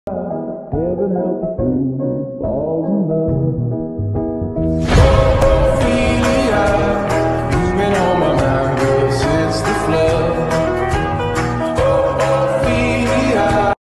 Heaven help a fool who falls in love.